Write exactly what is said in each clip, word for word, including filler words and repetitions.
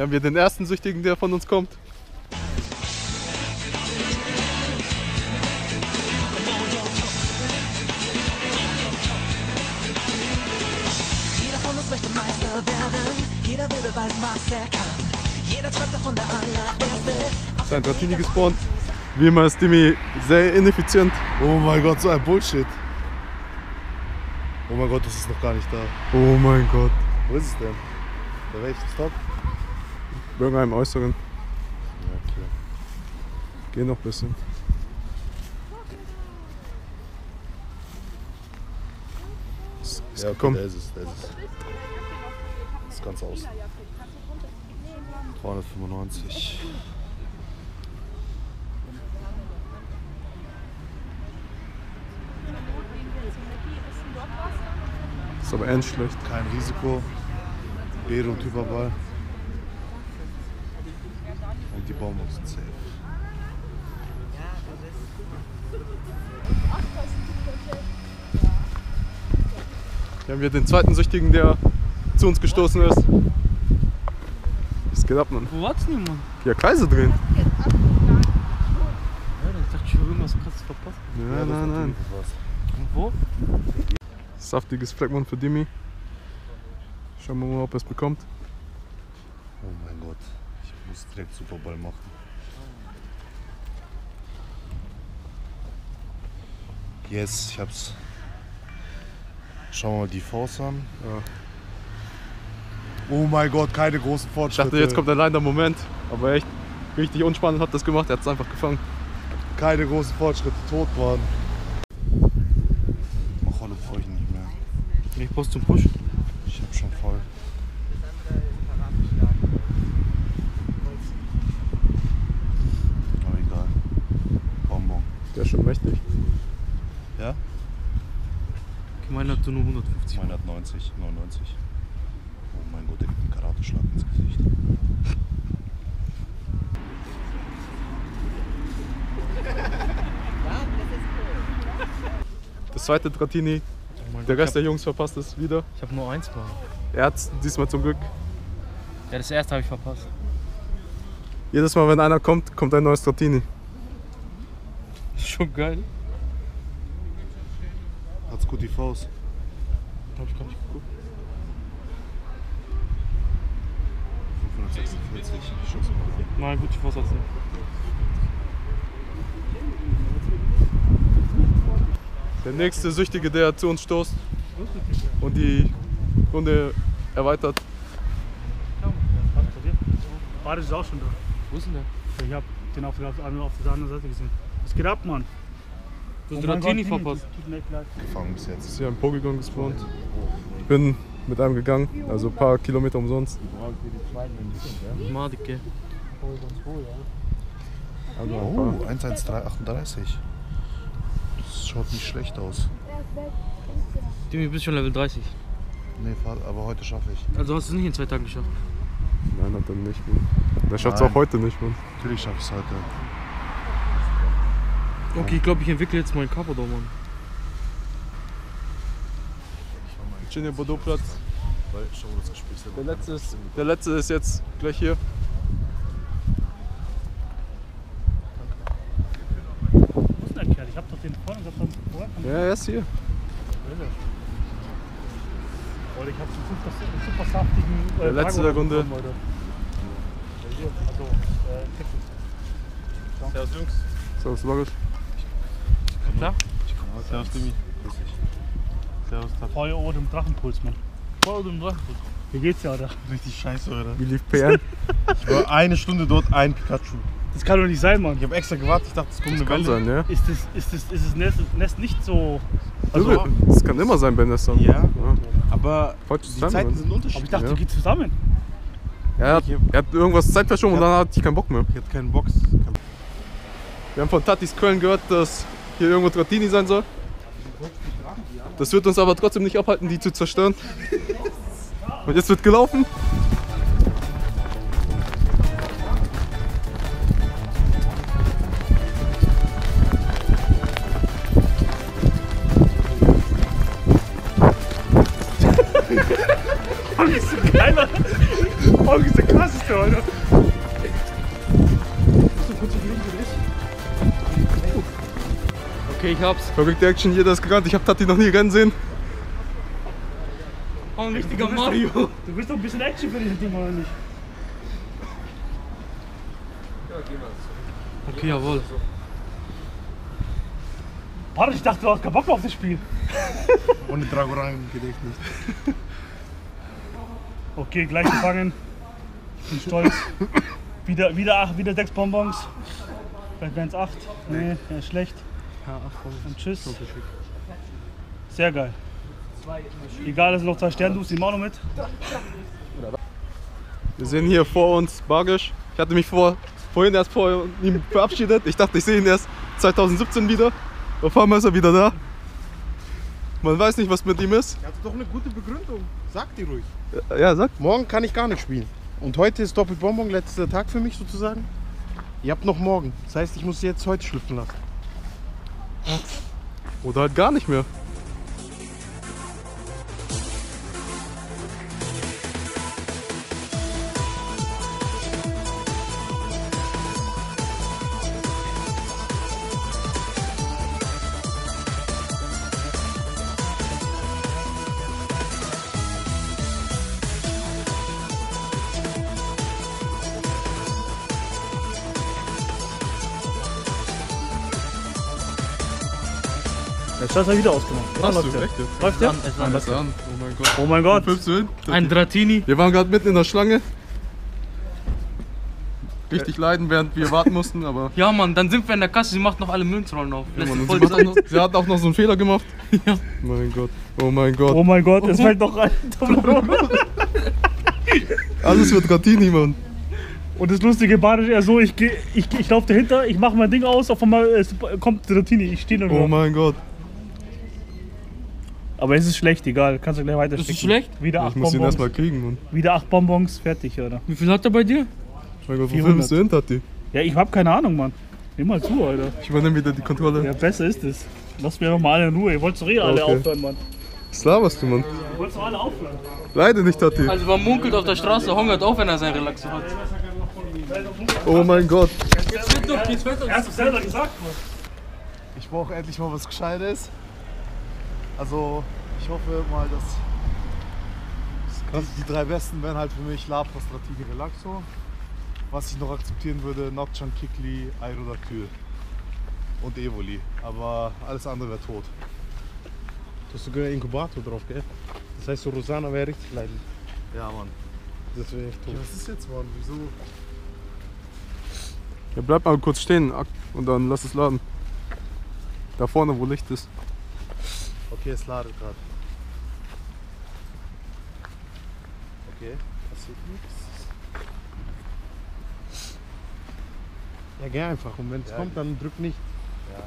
Hier haben wir den ersten Süchtigen, der von uns kommt. Jeder von uns möchte Meister werden, jeder will bald Master kann. Jeder träumt davon, der allererste. Ist ein Dratini gespawnt. Wie immer ist Dimi sehr ineffizient. Oh mein Gott, so ein Bullshit. Oh mein Gott, das ist noch gar nicht da. Oh mein Gott. Wo ist es denn? Bei welchem Stop? Irgendeinem Äußeren. Ja, okay. Geh noch ein bisschen. Ist, ist Ja, okay, gekommen. der ist es, der ist es. Das ist ganz aus. dreihundertfünfundneunzig. Ist aber echt schlecht. Kein Risiko. Beere und Hyperball. Und die Baumwolle sind safe. Hier haben wir den zweiten Süchtigen, der zu uns gestoßen ist. Was geht ab, Mann? Wo war's denn, Mann? Ja, Kreise drehen. Ja, ich dachte schon, irgendwas krasses verpasst. Ja, das nein, ist nein. natürlich was. Und wo? Saftiges Fleckmann für Dimi. Schauen wir mal, ob er es bekommt. Oh mein Gott, ich muss direkt Superball machen. Yes, ich hab's. Schauen wir mal die Faust an. Ja. Oh mein Gott, keine großen Ich Fortschritte. dachte, jetzt kommt allein der Moment. Aber echt richtig unspannend hat das gemacht. Er hat es einfach gefangen. Keine großen Fortschritte, tot waren. Mach Rolle brauche ich nicht mehr. Ich brauch's zum Push. Ich hab schon voll. Aber egal. Bonbon. Der ist schon mächtig. Ja? Okay, meiner hat nur hundertfünfzig. Meine hat neunzig, neunundneunzig. Oh mein Gott, der gibt einen Karateschlag ins Gesicht. Das zweite Dratini. Oh mein Der Gott, Rest der Jungs verpasst es wieder. ich hab nur eins mal. Er hat es diesmal zum Glück. Ja, das erste habe ich verpasst. Jedes Mal, wenn einer kommt, kommt ein neues Dratini. Das ist schon geil. Hat's gut die Faust. Hab ich gar nicht geguckt. fünfhundertsechsundvierzig Schuss. Mal gut, ich weiß jetzt nicht. Der nächste Süchtige, der zu uns stoßt und die Runde erweitert. Baris ist auch schon da. Wo ist denn der? Ich hab den auf der, auf der anderen Seite gesehen. Was geht ab, Mann? Du hast Oh mein Dratini Gott, Dimi, verpasst. tut mir echt leid. Gefangen bis jetzt. Ist hier ein Polygon gespawnt. Ich bin mit einem gegangen, also ein paar Kilometer umsonst. Madike. Also ein Oh, paar. eins eins drei achtunddreißig. Das schaut nicht schlecht aus. Dimi, du bist schon Level dreißig. Nee, aber heute schaffe ich. Also hast du es nicht in zwei Tagen geschafft. Nein, hat er nicht. Mann. Der schafft es Nein. auch heute nicht. Mann. Natürlich schaffe ich es heute. Okay, ich glaube, ich entwickle jetzt meinen Carpador, Mann. Genie Bordeaux Platz. Weil, schau, das Gespräch ist Der letzte, ist, der letzte ist jetzt gleich hier. Wo ist denn der Kerl? Ich hab doch den vorhin gesagt, vorher kommt. Ja, er ist hier. Oder ich hab einen super, super saftigen. Äh, Der letzte Dragon der Runde. bekommen, Alter. Also, äh, Texas. Servus, Jungs. Servus, Logisch. Klar? Servus, Dimi. Servus, Tab. Feuer oder dem Drachenpuls, Mann. Feuer oder dem Drachenpuls. Wie geht's dir, Alter? Richtig scheiße, oder? Wie lief P N? Ich war eine Stunde dort, ein Pikachu. Das kann doch nicht sein, Mann. Ich habe extra gewartet, ich dachte, es kommt Das eine kann Welle. sein, ja. Ist das, ist das, ist das Nest, Nest nicht so. Also, Also, das kann immer sein bei Nestern. Ja, aber Falsches die Timing, Zeiten Mann. sind aber unterschiedlich. ich dachte, Ja. die geht zusammen. Er hat, er hat irgendwas Zeit verschoben und dann hatte ich keinen Bock mehr. Ich hatte keinen Box. Wir haben von Tatis Köln gehört, dass hier irgendwo Dratini sein soll. Das wird uns aber trotzdem nicht abhalten, die zu zerstören. Und jetzt wird gelaufen. Keiner. Augen ist der krasseste, Alter. Okay, ich hab's. Verrückte Action, jeder ist gerannt. Ich hab Tati noch nie rennen sehen. Oh, ein richtiger Du bist Mario. doch- Du bist doch ein bisschen Action für dieses Ding, oder nicht? Okay, jawohl. Warte, ich dachte, du hast keinen Bock auf das Spiel. Ohne Dragoran geht echt nicht. Okay, gleich gefangen. Ich bin stolz. Wieder, wieder, acht, wieder sechs Bonbons. Vielleicht wären es acht. Nee, ja, ist schlecht. Ja, ach komm. Und tschüss. Sehr geil. Egal, es sind noch zwei Sterne, du nimm auch noch mit. Wir sehen hier vor uns Bargisch. Ich hatte mich vor, vorhin erst vor ihm verabschiedet. Ich dachte, ich sehe ihn erst zwanzig siebzehn wieder. Auf einmal ist er wieder da. Man weiß nicht, was mit ihm ist. Er hat doch eine gute Begründung. Sag die ruhig. Ja, sag. Morgen kann ich gar nicht spielen. Und heute ist Doppelbonbon, letzter Tag für mich sozusagen. Ihr habt noch morgen. Das heißt, ich muss sie jetzt heute schlüpfen lassen. Oder halt gar nicht mehr. Jetzt hast du wieder ausgemacht. Hast läuft du, der? echt jetzt? Läuft der? Es Lass landet. an. Oh mein Gott. Oh mein Gott. Fünfst du hin? Ein Dratini. Wir waren gerade mitten in der Schlange. Richtig leiden, während wir warten mussten, aber. Ja, Mann, dann sind wir in der Kasse. Sie macht noch alle Münzrollen auf. Ja, Lässt Mann, sie und voll sie, macht auch Zeit. noch, sie hat auch noch so einen Fehler gemacht. Ja. Mein Gott. Oh mein Gott. Oh mein Gott, es fällt noch rein. Alles wird Dratini, Mann. Und das lustige Bad ist eher so, ich, geh- ich, ich laufe dahinter, ich mache mein Ding aus, auf einmal es kommt Dratini, ich stehe nur. Oh mein Gott. Aber es ist schlecht, egal, kannst du gleich weiter Ist es schicken. schlecht? Wieder Ich acht muss ihn Bonbons. erstmal kriegen, Mann. Wieder acht Bonbons, fertig, oder? Wie viel hat er bei dir? Mein Gott, wo vierhundert. filmst du hin, Tati? Ja, ich hab keine Ahnung, Mann. Nimm mal zu, Alter. Ich übernehme wieder die Kontrolle. Ja, besser ist es. Lass mir doch mal alle in Ruhe. Ihr wollt doch eh alle Okay. aufhören, Mann. Was laberst du, Mann? Ihr wollt doch alle aufhören. Leide nicht, Tati. Also man munkelt auf der Straße, hungert auch, wenn er sein Relaxo hat. Oh mein Gott. Jetzt wird doch, jetzt wird doch. Er hat es selber gesagt, Mann. Ich brauche endlich mal was Gescheites. Also, ich hoffe mal, dass die, die drei besten wären halt für mich Labras, Dratini, Relaxo. Was ich noch akzeptieren würde, Notchan, Kikli, Aerodactyl und Evoli. Aber alles andere wäre tot. Du hast sogar einen Inkubator drauf, gell? Das heißt, so Rosana wäre richtig leiden. Ja, Mann. Das wäre echt tot. Ja, was ist jetzt, Mann? Wieso? Ja, bleib mal kurz stehen und dann lass es laden. Da vorne, wo Licht ist. Okay, es ladet gerade. Okay, passiert nichts. Ja, geh einfach. Und wenn es Ja, kommt, dann drück nicht. Ja.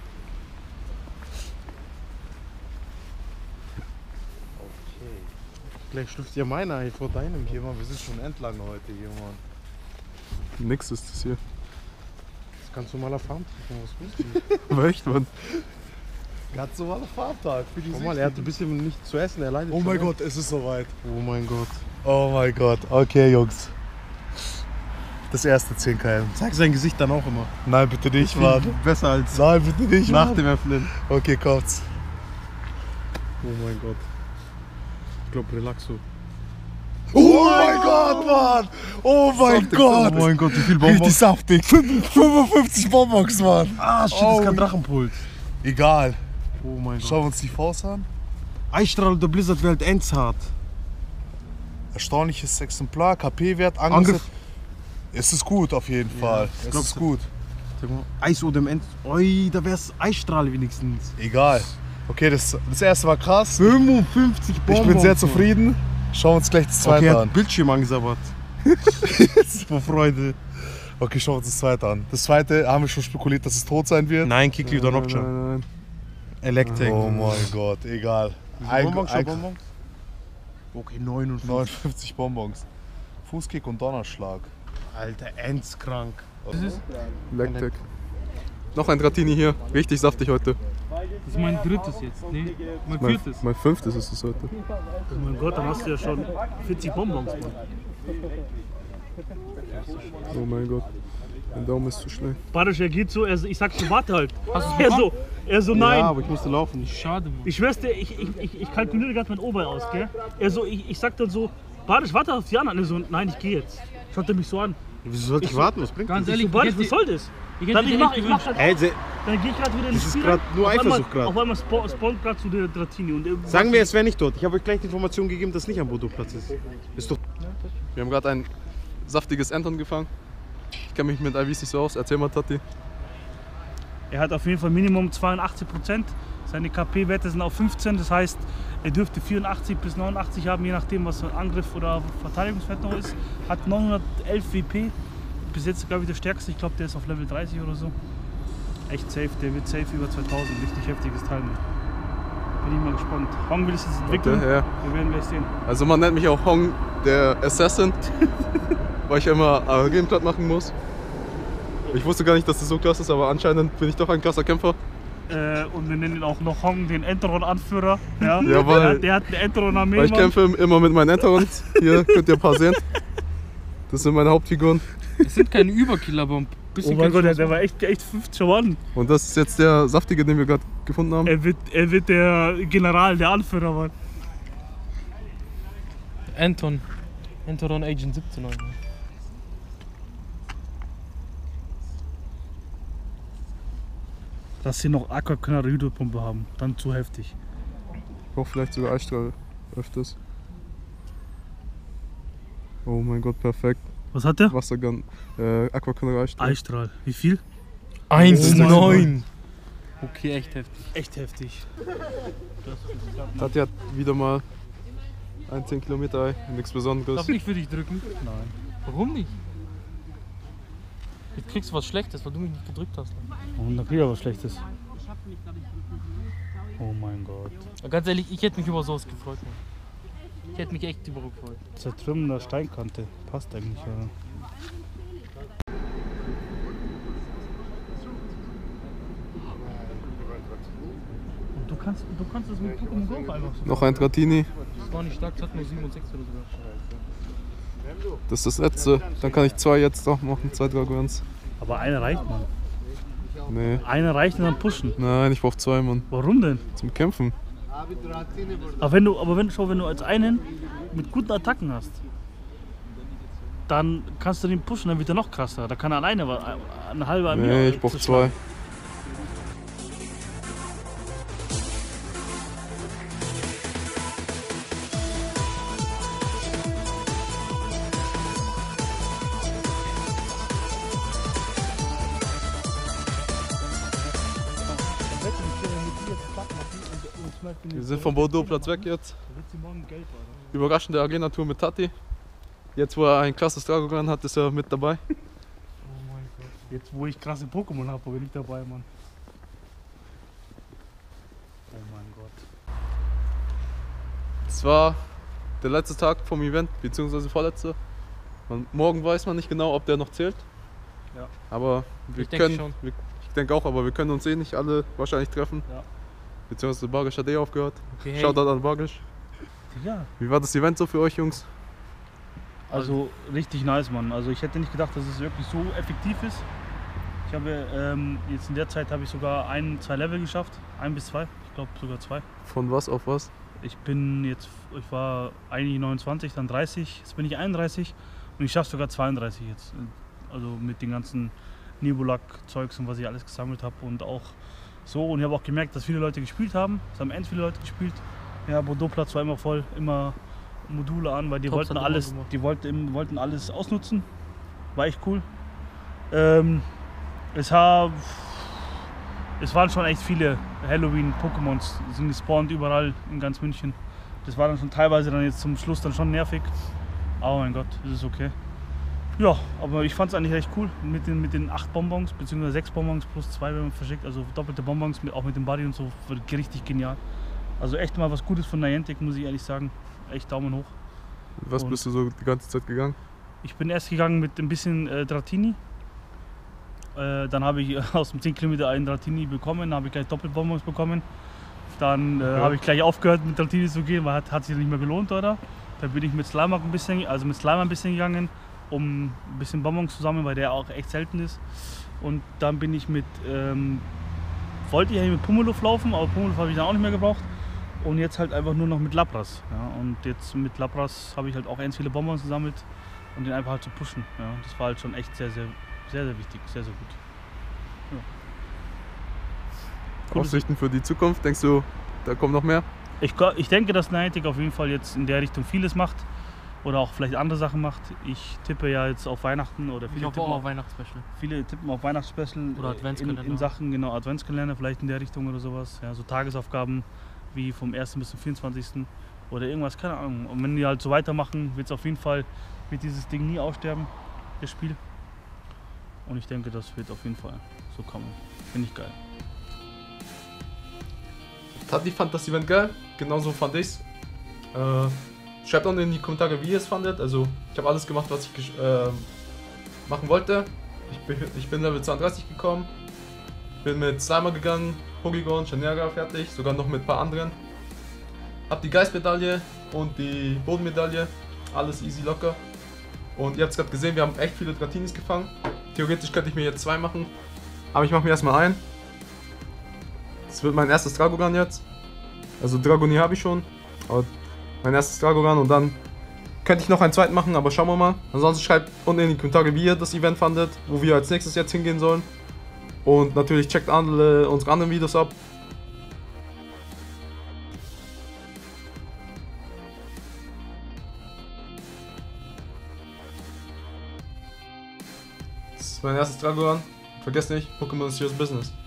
Okay. Gleich schlüpft ja meiner ein vor deinem. Okay, Mann, wir sind schon entlang heute hier, Mann. Nix ist das hier. Das ist ganz normaler Farmtrick. Was willst du? Aber echt, Mann. Ganz normaler Fahrtag für die Guck mal, er hat ein bisschen nicht zu essen. Er leidet Oh schon, mein ne? Gott, es ist soweit. Oh mein Gott. Oh mein Gott. Okay, Jungs. Das erste zehn Kilometer. Zeig sein Gesicht dann auch immer. Nein, bitte nicht, Mann. Besser als Nein, bitte nicht, nach Mann. dem Öffnen. Okay, kommt's. Oh mein Gott. Ich glaube, Relaxo. Oh mein Gott, Mann! Oh mein Gott! Oh mein Gott, wie viel Richtig Bonbons. saftig. fünfundfünfzig Bonbons, Mann. Ah, shit, Oh. das ist kein Drachenpuls. Egal. Oh mein Gott. Schauen wir uns die Faust an. Eisstrahl oder Blizzard wäre halt endshart. Erstaunliches Exemplar, K P-Wert, Angriff. Angriff. Es ist gut auf jeden Fall. Es glaubst ist du? gut. Sag mal, Eis oder im End. Oi, da wär's Eisstrahl wenigstens. Egal. Okay, das, das erste war krass. fünfundfünfzig Bonbons. Ich bin sehr Mann. zufrieden. Schauen wir uns gleich das Okay, zweite er hat an. Bildschirm angesabbert. Vor Freude. Okay, schauen wir uns das zweite an. Das zweite haben wir schon spekuliert, dass es tot sein wird. Nein, Kikli oder Nein, Noccia. nein, nein. Electek. Oh mein Gott, egal. Ein- Bonbons, ein- Bonbons? Okay, neunundfünfzig. neunundfünfzig Bonbons. Fußkick und Donnerschlag. Alter, endskrank. Lecktech. Noch ein Dratini hier. Richtig saftig heute. Das ist mein drittes jetzt. Nee, mein Mein, viertes. mein fünftes ist es heute. Oh mein Gott, dann hast du ja schon vierzig Bonbons, Mann. Oh mein Gott. Mein Daumen ist zu schnell. Barisch, er geht so, er, so- ich sag so, warte halt. Hast du's Er bekommen? so, er so, nein. Ja, aber ich musste laufen. Schade, Mann. Ich schwör's dir, ich, ich, ich, ich kalkuliere gerade mein Ober aus, gell? Er so, ich, ich sag dann so, Barisch, warte auf die anderen. Er so, nein, ich gehe jetzt. Schaut er mich so an. Wieso sollte ich warten? Was bringt Ganz das? Ich ehrlich, so, Barisch, ich was soll das? Ich hätte Dann dir ich mach, echt ich mach gewünscht. grad, Ey, se- dann geh ich gerade wieder ins Das ist Spiel. grad nur Auf einmal- Eifersucht grad. Auf einmal spo- spawnt gerade zu der Dratini. Und er- sagen wir, es wäre nicht dort. Ich habe euch gleich die Information gegeben, dass es nicht am Bordeaux-Platz ist. Ist doch. Wir haben gerade ein saftiges Anton gefangen. Ich kenne mich mit I Vs nicht so aus. Erzähl mal, Tati. Er hat auf jeden Fall Minimum zweiundachtzig Prozent. Seine K P-Werte sind auf fünfzehn. Das heißt, er dürfte vierundachtzig bis neunundachtzig haben, je nachdem, was ein Angriff oder Verteidigungswert noch ist. Hat neunhundertelf W P. Bis jetzt, glaube ich, der stärkste. Ich glaube, der ist auf Level dreißig oder so. Echt safe. Der wird safe über zweitausend. Richtig heftiges Teil. Bin ich mal gespannt. Hong will es jetzt entwickeln. Ja, ja. Wir werden gleich sehen. Also man nennt mich auch Hong, der Assassin, weil ich immer A R G platt machen muss. Ich wusste gar nicht, dass das so krass ist, aber anscheinend bin ich doch ein krasser Kämpfer. Äh, und wir nennen ihn auch noch Hong, den Enteron-Anführer. Ja? Jawohl. Der, der hat eine Enteron-Armee. Weil ich Mann. kämpfe immer mit meinen Enterons. Hier könnt ihr ein paar sehen. Das sind meine Hauptfiguren. Es sind keine Überkiller, aber ein bisschen. Oh mein kannst du Gott, der, was der machen. war echt, echt fünfzig Mann. Und das ist jetzt der saftige, den wir gerade gefunden haben. Er wird, er wird der General, der Anführer, Mann. Anton. Anton Agent siebzehn. Alter. Dass sie noch Aquakönner Hydropumpe haben, dann zu heftig. Ich brauche vielleicht sogar Eisstrahl öfters. Oh mein Gott, perfekt. Was hat der? Wassergun, äh, Aquaconner Eisstrahl. Eistrahl. Wie viel? eins Oh mein neun. Okay, echt heftig. Echt heftig. Tati hat wieder mal ein zehn Kilometer Ei, nichts Besonderes. Darf ich für dich drücken? Nein. Warum nicht? Jetzt kriegst du was Schlechtes, weil du mich nicht gedrückt hast. Und dann kriegt er was Schlechtes. Oh mein Gott. Aber ganz ehrlich, ich hätte mich über sowas gefreut. Mann. Ich hätte mich echt über gefreut. Zertrümmernder Steinkante. Passt eigentlich, ja. Und du kannst, du kannst das mit Pokémon Go einfach so. Noch ein Dratini, Das war nicht stark, das hat nur sieben und sechs oder sogar. das ist das letzte. Dann kann ich zwei jetzt noch machen, zwei Dragons. Aber eine reicht, Mann. Nee, Eine reicht und dann pushen. nein, ich brauche zwei, Mann. Warum denn? Zum Kämpfen. Aber wenn du, aber wenn, schau, wenn du als einen mit guten Attacken hast, dann kannst du den pushen, dann wird er noch krasser. Da kann er alleine wa- eine halbe Armee. Nee, ich brauche zwei. Wir sind vom Bordeaux-Platz weg jetzt. Überraschende Arena-Tour mit Tati. Jetzt, wo er ein krasses Dragogan hat, ist er mit dabei. Jetzt, wo ich krasse Pokémon habe, bin ich dabei, Mann. Oh mein Gott. Es war der letzte Tag vom Event, beziehungsweise vorletzte. Man, morgen weiß man nicht genau, ob der noch zählt. Ja. Aber wir Ich denke können, schon. wir, ich denke auch, aber wir können uns eh nicht alle wahrscheinlich treffen. Ja. Beziehungsweise Bargisch hat eh aufgehört. Okay, hey. Shoutout an Bargisch. Ja. Wie war das Event so für euch, Jungs? Also richtig nice, Mann. Also ich hätte nicht gedacht, dass es wirklich so effektiv ist. Ich habe ähm, jetzt in der Zeit habe ich sogar ein, zwei Level geschafft. Ein bis zwei. Ich glaube sogar zwei. Von was auf was? Ich bin jetzt, ich war eigentlich neunundzwanzig, dann dreißig, jetzt bin ich einunddreißig und ich schaffe sogar zweiunddreißig jetzt. Also mit den ganzen Nebulak-Zeugs und was ich alles gesammelt habe und auch so. Und ich habe auch gemerkt, dass viele Leute gespielt haben. Es haben endlich viele Leute gespielt. Ja, Bordeaux-Platz war immer voll, immer Module an, weil die Tops wollten hat immer alles, gemacht. die wollten, wollten alles ausnutzen. War echt cool. Ähm, es, hab, es waren schon echt viele Halloween-Pokémons, sind gespawnt überall in ganz München. Das war dann schon teilweise dann jetzt zum Schluss dann schon nervig. Aber mein Gott, das ist okay. Ja, aber ich fand es eigentlich recht cool mit den, mit den acht Bonbons, beziehungsweise sechs Bonbons plus zwei, wenn man verschickt. Also doppelte Bonbons, mit, auch mit dem Buddy und so, wird richtig genial. Also echt mal was Gutes von Niantic, muss ich ehrlich sagen. Echt Daumen hoch. Was Und- bist du so die ganze Zeit gegangen? Ich bin erst gegangen mit ein bisschen äh, Dratini. Äh, dann habe ich aus dem zehn Kilometer einen Dratini bekommen, dann habe ich gleich Doppelbonbons bekommen. Dann äh, Okay. habe ich gleich aufgehört mit Dratini zu gehen, weil hat, hat sich nicht mehr gelohnt, oder? Da bin ich mit Slimer ein bisschen, also mit Slimer ein bisschen gegangen, um ein bisschen Bonbons zu sammeln, weil der auch echt selten ist. Und dann bin ich mit, ähm, wollte ich eigentlich mit Pummeluft laufen, aber Pummeluft habe ich dann auch nicht mehr gebraucht. Und jetzt halt einfach nur noch mit Lapras. Ja. Und jetzt mit Lapras habe ich halt auch ganz viele Bonbons gesammelt und den einfach halt zu pushen. Ja. Das war halt schon echt sehr, sehr, sehr, sehr wichtig, sehr, sehr gut. Ja. Aussichten für die Zukunft, denkst du, da kommt noch mehr? Ich, ich denke, dass Niantic auf jeden Fall jetzt in der Richtung vieles macht oder auch vielleicht andere Sachen macht. Ich tippe ja jetzt auf Weihnachten oder Ich viele hoffe tippen auch auf, auf Weihnachtsspecial. viele tippen auf Weihnachtsspecial Oder in, Adventskalender. in Sachen genau Adventskalender, vielleicht in der Richtung oder sowas. Ja, so Tagesaufgaben wie vom ersten bis zum vierundzwanzigsten oder irgendwas, keine Ahnung. Und wenn die halt so weitermachen, wird es auf jeden Fall, wird dieses Ding nie aussterben, das Spiel. Und ich denke, das wird auf jeden Fall so kommen. Finde ich geil. Tati fand das Event geil, genauso fand ich's. Äh, schreibt unten in die Kommentare, wie ihr es fandet. Also ich habe alles gemacht, was ich äh, machen wollte. Ich bin, ich bin Level zweiunddreißig gekommen, bin mit Slimer gegangen, Porygon, Chanera fertig, sogar noch mit ein paar anderen. Hab die Geistmedaille und die Bodenmedaille, alles easy locker. Und ihr habt es gerade gesehen, wir haben echt viele Dratinis gefangen. Theoretisch könnte ich mir jetzt zwei machen, aber ich mache mir erstmal ein. Das wird mein erstes Dragoran jetzt. Also Dragoni habe ich schon, aber mein erstes Dragoran und dann könnte ich noch einen zweiten machen, aber schauen wir mal. Ansonsten schreibt unten in die Kommentare, wie ihr das Event fandet, wo wir als nächstes jetzt hingehen sollen. Und natürlich checkt alle unsere anderen Videos ab. Das ist mein erstes Dragoran. Vergesst nicht, Pokémon is your business.